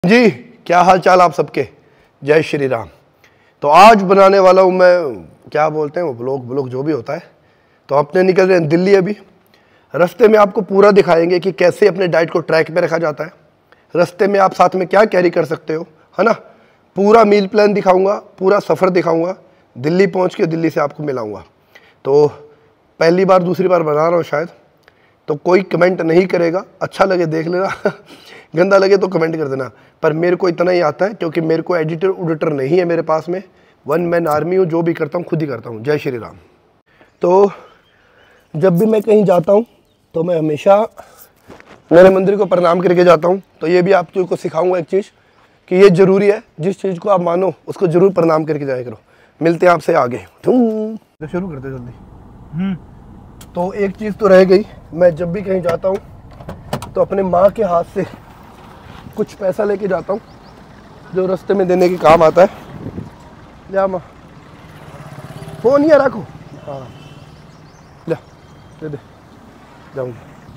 जी, क्या हाल चाल आप सबके। जय श्री राम। तो आज बनाने वाला हूँ मैं, क्या बोलते हैं वो, ब्लॉग जो भी होता है। तो अपने निकल रहे हैं दिल्ली। अभी रास्ते में आपको पूरा दिखाएंगे कि कैसे अपने डाइट को ट्रैक पे रखा जाता है, रास्ते में आप साथ में क्या कैरी कर सकते हो, है ना। पूरा मील प्लान दिखाऊंगा, पूरा सफ़र दिखाऊंगा, दिल्ली पहुँच के दिल्ली से आपको मिलाऊँगा। तो पहली बार दूसरी बार बना रहा हूँ शायद, तो कोई कमेंट नहीं करेगा, अच्छा लगे देख लेना गंदा लगे तो कमेंट कर देना। पर मेरे को इतना ही आता है क्योंकि मेरे को एडिटर उडिटर नहीं है मेरे पास में, वन मैन आर्मी हूँ, जो भी करता हूँ खुद ही करता हूँ। जय श्री राम। तो जब भी मैं कहीं जाता हूँ तो मैं हमेशा मेरे मंदिर को प्रणाम करके जाता हूँ। तो ये भी आप को सिखाऊंगा एक चीज़ कि ये ज़रूरी है, जिस चीज़ को आप मानो उसको ज़रूर प्रणाम करके जाया करो। मिलते हैं आपसे आगे। तो शुरू करते जल्दी। तो एक चीज़ तो रह गई, मैं जब भी कहीं जाता हूँ तो अपने माँ के हाथ से कुछ पैसा लेके जाता हूँ जो रास्ते में देने के काम आता है। जा माँ, फ़ोन यहाँ रखो। हाँ ले दे दे जाऊँगी।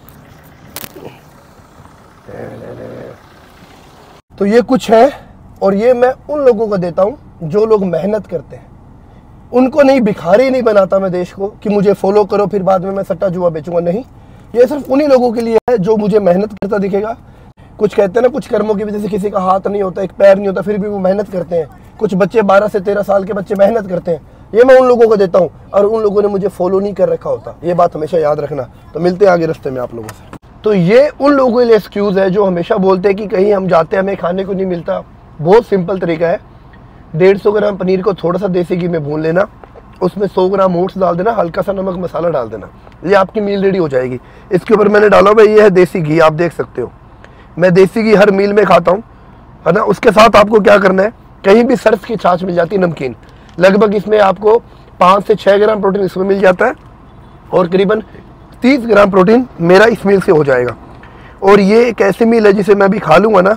तो ये कुछ है, और ये मैं उन लोगों को देता हूँ जो लोग मेहनत करते हैं। उनको नहीं, भिखारी नहीं बनाता मैं देश को कि मुझे फॉलो करो फिर बाद में मैं सट्टा जुआ बेचूंगा। नहीं, ये सिर्फ उन्हीं लोगों के लिए है जो मुझे मेहनत करता दिखेगा। कुछ कहते हैं ना, कुछ कर्मों की वजह से किसी का हाथ नहीं होता, एक पैर नहीं होता, फिर भी वो मेहनत करते हैं। कुछ बच्चे 12 से 13 साल के बच्चे मेहनत करते हैं, ये मैं उन लोगों को देता हूँ। और उन लोगों ने मुझे फॉलो नहीं कर रखा होता, ये बात हमेशा याद रखना। तो मिलते हैं आगे रास्ते में आप लोगों से। तो ये उन लोगों के लिए एक्सक्यूज़ है जो हमेशा बोलते हैं कि कहीं हम जाते हैं हमें खाने को नहीं मिलता। बहुत सिंपल तरीका है, 150 ग्राम पनीर को थोड़ा सा देसी घी में भून लेना, उसमें 100 ग्राम ओट्स डाल देना, हल्का सा नमक मसाला डाल देना, ये आपकी मील रेडी हो जाएगी। इसके ऊपर मैंने डाला हुआ ये है देसी घी, आप देख सकते हो। मैं देसी घी हर मील में खाता हूँ, है ना। उसके साथ आपको क्या करना है, कहीं भी सर्फ की छाछ मिल जाती है नमकीन, लगभग इसमें आपको 5 से 6 ग्राम प्रोटीन इसमें मिल जाता है, और करीबन 30 ग्राम प्रोटीन मेरा इस मील से हो जाएगा। और ये एक ऐसी मील है जिसे मैं भी खा लूँगा ना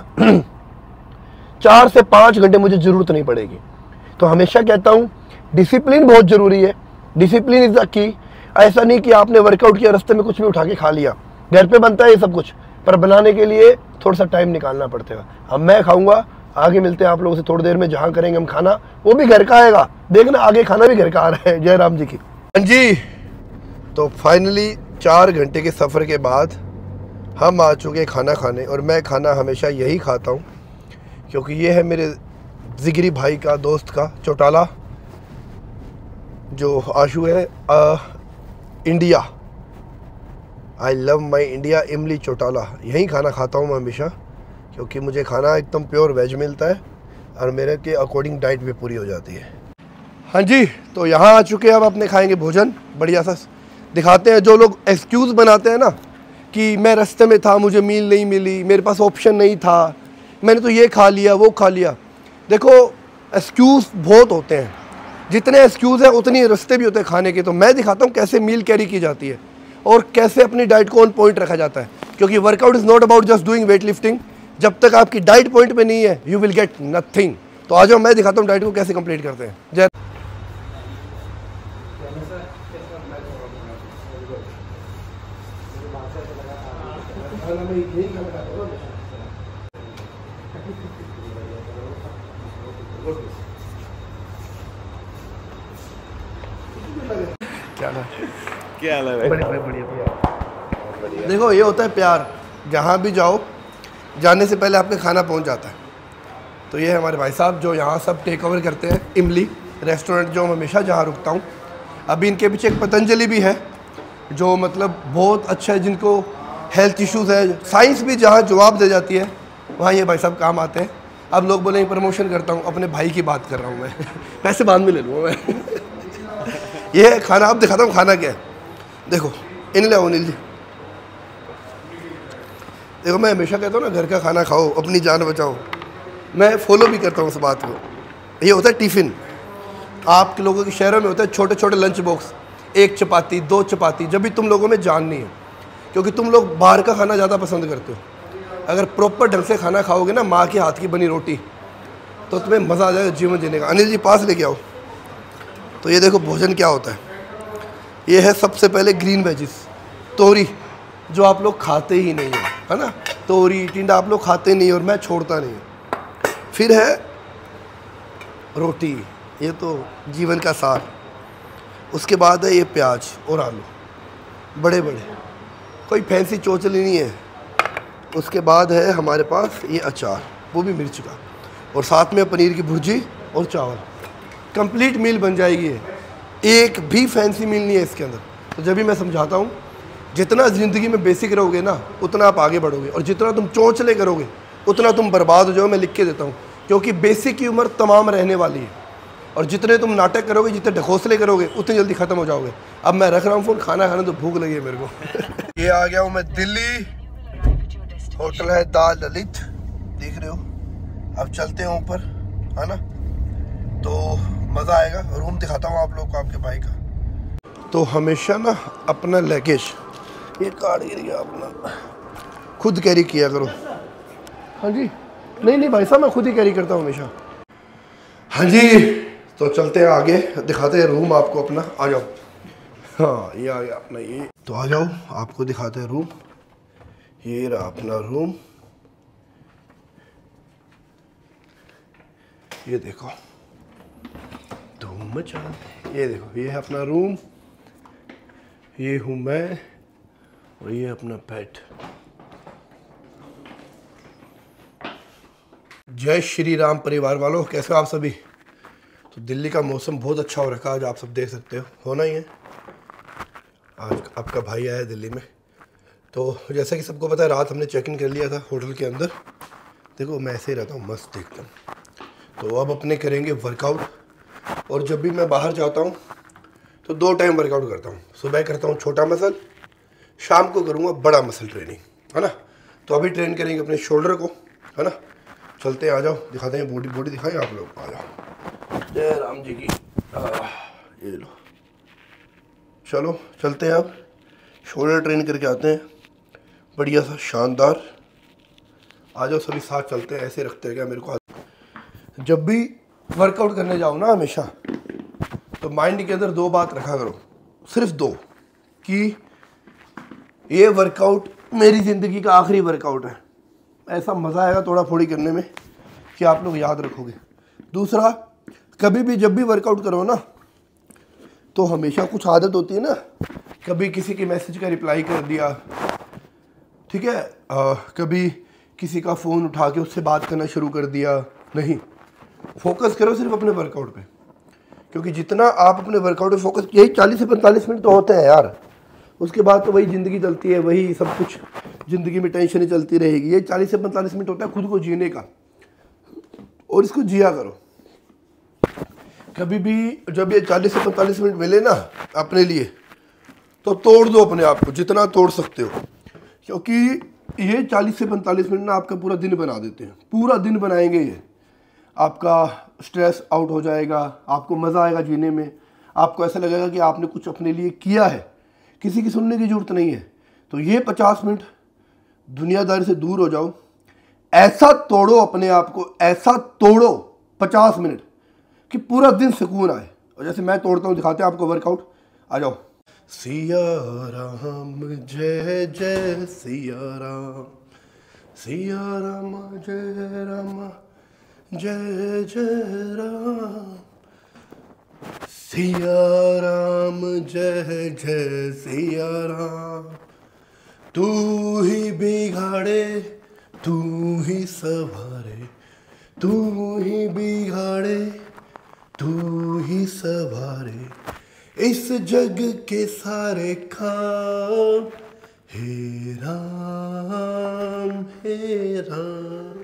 4 से 5 घंटे मुझे ज़रूरत नहीं पड़ेगी। तो हमेशा कहता हूँ डिसिप्लिन बहुत ज़रूरी है, डिसिप्लिन इज़ द की। ऐसा नहीं कि आपने वर्कआउट किया रास्ते में कुछ भी उठा के खा लिया, घर पे बनता है ये सब कुछ, पर बनाने के लिए थोड़ा सा टाइम निकालना पड़ता है। अब मैं खाऊंगा, आगे मिलते हैं आप लोगों से थोड़ी देर में। जहाँ करेंगे हम खाना, वो भी घर का आएगा, देखना आगे खाना भी घर का आ रहा है। जय राम जी की। हाँ जी, तो फाइनली 4 घंटे के सफ़र के बाद हम आ चुके खाना खाने। और मैं खाना हमेशा यही खाता हूँ क्योंकि ये है मेरे जिगरी भाई का, दोस्त का, चौटाला, जो आशु है, India. I love my India, Imli Chautala. यही खाना खाता हूँ मैं हमेशा क्योंकि मुझे खाना एकदम प्योर वेज मिलता है और मेरे के अकॉर्डिंग डाइट भी पूरी हो जाती है। हाँ जी, तो यहाँ आ चुके हैं, अब अपने खाएंगे भोजन। बढ़िया सा दिखाते हैं। जो लोग एक्सक्यूज़ बनाते हैं ना कि मैं रास्ते में था, मुझे मील नहीं मिली, मेरे पास ऑप्शन नहीं था, मैंने तो ये खा लिया वो खा लिया। देखो एक्सक्यूज़ बहुत होते हैं, जितने एक्सक्यूज़ हैं उतनी रास्ते भी होते हैं खाने के। तो मैं दिखाता हूँ कैसे मील कैरी की जाती है और कैसे अपनी डाइट को ऑन पॉइंट रखा जाता है। क्योंकि workout is not about just doing weight lifting. जब तक आपकी डाइट पॉइंट पे नहीं है, यू विल गेट नथिंग। तो आ जाओ, मैं दिखाता हूँ डाइट को कैसे कंप्लीट करते हैं। जय क्या हाल है? बढ़िया। देखो ये होता है प्यार, जहाँ भी जाओ जाने से पहले आपके खाना पहुँच जाता है। तो ये है हमारे भाई साहब जो यहाँ सब टेक ओवर करते हैं, इमली रेस्टोरेंट, जो मैं हमेशा जहाँ रुकता हूँ। अभी इनके पीछे एक पतंजलि भी है जो मतलब बहुत अच्छा है, जिनको हेल्थ इश्यूज़ है, साइंस भी जहाँ जवाब दे जाती है वहाँ ये भाई साहब काम आते हैं। अब लोग बोले प्रमोशन करता हूँ, अपने भाई की बात कर रहा हूँ मैं पैसे बाद में ले लूँगा मैं ये खाना अब दिखाता हूँ खाना क्या है। देखो इन ले अनिल जी, देखो मैं हमेशा कहता हूँ ना, घर का खाना खाओ, अपनी जान बचाओ। मैं फॉलो भी करता हूँ उस बात को। ये होता है टिफ़िन, आपके लोगों के शहरों में होता है छोटे छोटे लंच बॉक्स, 1 चपाती 2 चपाती। जब भी तुम लोगों में जान नहीं है, क्योंकि तुम लोग बाहर का खाना ज़्यादा पसंद करते हो। अगर प्रॉपर ढंग से खाना खाओगे ना, माँ के हाथ की बनी रोटी, तो तुम्हें मज़ा आ जाएगा जीवन जीने का। अनिल जी पास लेके आओ। तो ये देखो भोजन क्या होता है। ये है सबसे पहले ग्रीन वेजिस, तोरी, जो आप लोग खाते ही नहीं है ना। तोरी टिंडा आप लोग खाते नहीं और मैं छोड़ता नहीं। फिर है रोटी, ये तो जीवन का सार। उसके बाद है ये प्याज और आलू बड़े बड़े, कोई फैंसी चोचली नहीं है। उसके बाद है हमारे पास ये अचार, वो भी मिर्च का, और साथ में पनीर की भुर्जी और चावल। कंप्लीट मील बन जाएगी ये, एक भी फैंसी मील नहीं है इसके अंदर। तो जब भी मैं समझाता हूँ, जितना ज़िंदगी में बेसिक रहोगे ना उतना आप आगे बढ़ोगे, और जितना तुम चोंचले करोगे उतना तुम बर्बाद हो जाओ। मैं लिख के देता हूँ, क्योंकि बेसिक की उम्र तमाम रहने वाली है, और जितने तुम नाटक करोगे, जितने ढकोसले करोगे, उतनी जल्दी ख़त्म हो जाओगे। अब मैं रख रहा हूँ फ़ोन, खाना खाने तो भूख लगी है मेरे को। ये आ गया हूँ मैं दिल्ली, होटल है दा ललित, देख रहे हो। अब चलते हैं ऊपर, है ना, तो मज़ा आएगा। रूम दिखाता हूँ आप लोग को आपके भाई का। तो हमेशा ना अपना लगेज, ये कार्ड एरिया अपना खुद कैरी किया करो। हाँ जी, नहीं भाई साहब, मैं खुद ही कैरी करता हूँ हमेशा। हाँ जी, तो चलते हैं आगे, दिखाते हैं रूम आपको अपना। आ जाओ। हाँ, ये आ गया अपना ये, तो आ जाओ, आपको दिखाते हैं रूम। ये रहा अपना रूम, ये देखो धूम मचा। ये देखो, ये है अपना रूम, ये हूँ मैं, और ये अपना पेट। जय श्री राम परिवार वालों, कैसे हो आप सभी। तो दिल्ली का मौसम बहुत अच्छा हो रखा है आज, आप सब देख सकते हो, होना ही है। आज आपका भाई आया है दिल्ली में। तो जैसा कि सबको पता है, रात हमने चेक इन कर लिया था होटल के अंदर। देखो मैं ऐसे ही रहता हूँ मस्त एकदम। तो अब अपने करेंगे वर्कआउट, और जब भी मैं बाहर जाता हूँ तो 2 टाइम वर्कआउट करता हूँ। सुबह करता हूँ छोटा मसल, शाम को करूँगा बड़ा मसल ट्रेनिंग, है ना। तो अभी ट्रेन करेंगे अपने शोल्डर को, है ना। चलते हैं, आ जाओ, दिखाते हैं बॉडी दिखाएं आप लोग, आ जाओ। जय राम जी की। ये लो, चलो चलते हैं अब शोल्डर ट्रेन करके आते हैं, बढ़िया सा शानदार। आ जाओ सभी साथ चलते हैं, ऐसे रखते हैं क्या मेरे को। जब भी वर्कआउट करने जाओ ना, हमेशा तो माइंड के अंदर 2 बात रखा करो, सिर्फ 2, कि ये वर्कआउट मेरी ज़िंदगी का आखिरी वर्कआउट है। ऐसा मज़ा आएगा थोड़ा थोड़ी करने में कि आप लोग याद रखोगे। दूसरा, कभी भी जब भी वर्कआउट करो ना, तो हमेशा कुछ आदत होती है ना, कभी किसी के मैसेज का रिप्लाई कर दिया, ठीक है, कभी किसी का फ़ोन उठा के उससे बात करना शुरू कर दिया। नहीं, फोकस करो सिर्फ अपने वर्कआउट पे, क्योंकि जितना आप अपने वर्कआउट पे फोकस, यही 40 से 45 मिनट तो होते हैं यार। उसके बाद तो वही ज़िंदगी चलती है, वही सब कुछ ज़िंदगी में टेंशन ही चलती रहेगी। ये 40 से 45 मिनट होता है खुद को जीने का, और इसको जिया करो। कभी भी जब ये 40 से 45 मिनट मिले ना अपने लिए, तो तोड़ दो अपने आप को जितना तोड़ सकते हो, क्योंकि ये 40 से 45 मिनट ना आपका पूरा दिन बना देते हैं। पूरा दिन बनाएंगे ये, आपका स्ट्रेस आउट हो जाएगा, आपको मज़ा आएगा जीने में, आपको ऐसा लगेगा कि आपने कुछ अपने लिए किया है, किसी की सुनने की ज़रूरत नहीं है। तो ये 50 मिनट दुनियादारी से दूर हो जाओ, ऐसा तोड़ो अपने आप को, ऐसा तोड़ो 50 मिनट कि पूरा दिन सुकून आए। और जैसे मैं तोड़ता हूँ, दिखाते हैं आपको वर्कआउट। आ जाओ। सिया राम जय जय सिया राम, सिया राम जय राम जय जय राम, सिया राम जय जय सिया राम। तू ही बिगाड़े तू ही संवारे, तू ही बिगाड़े तू ही संवारे, इस जग के सारे काम, हे राम हे राम।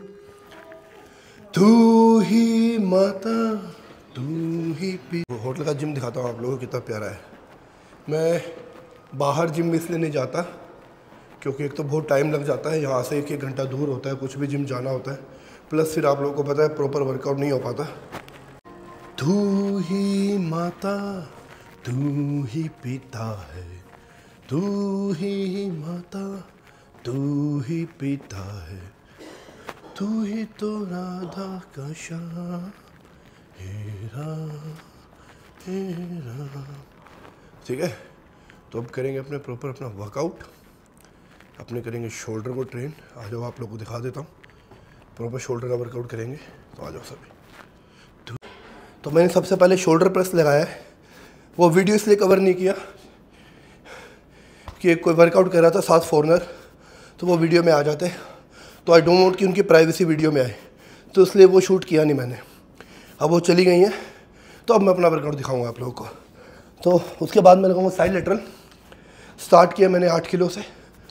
तू ही माता तू ही पी। होटल का जिम दिखाता हूँ आप लोगों को, कितना प्यारा है। मैं बाहर जिम इसलिए नहीं जाता क्योंकि एक तो बहुत टाइम लग जाता है, यहाँ से 1-1 घंटा दूर होता है, कुछ भी जिम जाना होता है, प्लस फिर आप लोगों को पता है प्रॉपर वर्कआउट नहीं हो पाता। तू ही माता तू ही पिता है, तू ही माता तू ही पिता है, तू ही तो राधा का श्याम, हे राम हे राम। ठीक है, तो अब करेंगे अपने प्रॉपर अपना वर्कआउट, अपने करेंगे शोल्डर को ट्रेन। आ जाओ आप लोग को दिखा देता हूँ। प्रॉपर शोल्डर का वर्कआउट करेंगे। तो आ जाओ सभी। तो मैंने सबसे पहले शोल्डर प्रेस लगाया है। वो वीडियो इसलिए कवर नहीं किया कि कोई वर्कआउट कर रहा था 7 फॉरनर, तो वो वीडियो में आ जाते, तो आई डोंट वांट कि उनकी प्राइवेसी वीडियो में आए, तो इसलिए वो शूट किया नहीं मैंने। अब वो चली गई हैं, तो अब मैं अपना वर्कआउट दिखाऊंगा आप लोगों को। तो उसके बाद मैं लगाऊंगा साइड लेटरल। स्टार्ट किया मैंने 8 किलो से।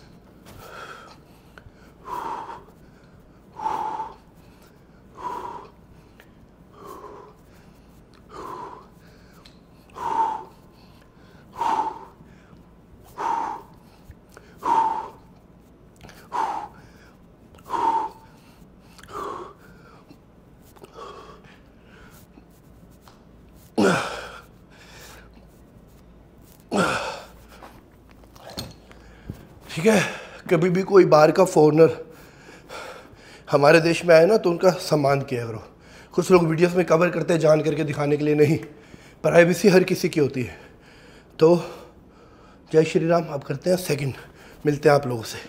ठीक है, कभी भी कोई बाहर का फॉरेनर हमारे देश में आए ना, तो उनका सम्मान किया करो। कुछ लोग वीडियोस में कवर करते हैं जान करके दिखाने के लिए, नहीं, प्राइवेसी हर किसी की होती है। तो जय श्री राम। अब करते हैं सेकंड, मिलते हैं आप लोगों से।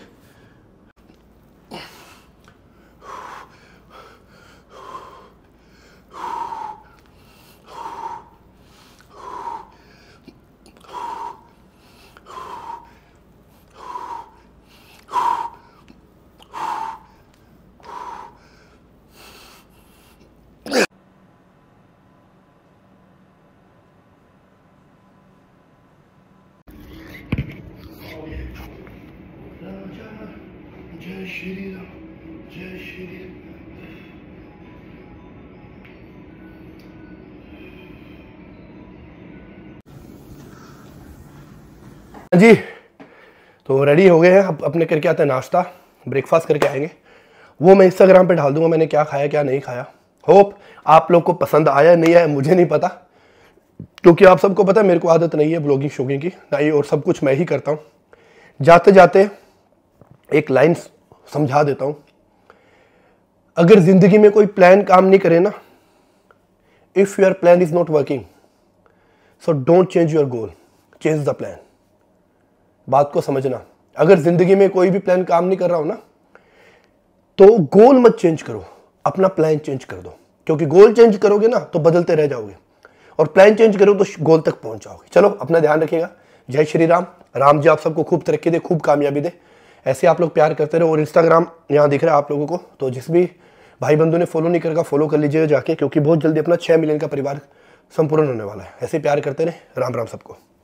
जय श्री राम, जय श्री राम। जी, तो रेडी हो गए हैं। अब अपने करके आते हैं नाश्ता, ब्रेकफास्ट करके आएंगे। वो मैं इंस्टाग्राम पे डाल दूंगा मैंने क्या खाया क्या नहीं खाया। होप आप लोग को पसंद आया नहीं आया मुझे नहीं पता, क्योंकि आप सबको पता है मेरे को आदत नहीं है ब्लॉगिंग शोगिंग की, नहीं, और सब कुछ मैं ही करता हूँ। जाते जाते एक लाइन समझा देता हूं, अगर जिंदगी में कोई प्लान काम नहीं करे ना, if your plan is not working, so don't change your goal, change the plan. बात को समझना, अगर जिंदगी में कोई भी प्लान काम नहीं कर रहा हो ना, तो गोल मत चेंज करो, अपना प्लान चेंज कर दो। क्योंकि गोल चेंज करोगे ना तो बदलते रह जाओगे, और प्लान चेंज करो तो गोल तक पहुंच जाओगे। चलो, अपना ध्यान रखिएगा। जय श्री राम। राम जी आप सबको खूब तरक्की दे, खूब कामयाबी दे। ऐसे आप लोग प्यार करते रहो। और इंस्टाग्राम यहाँ दिख रहा है आप लोगों को, तो जिस भी भाई बंधु ने फॉलो नहीं करेगा फॉलो कर लीजिएगा जाके, क्योंकि बहुत जल्दी अपना 6 मिलियन का परिवार संपूर्ण होने वाला है। ऐसे प्यार करते रहे। राम राम सबको।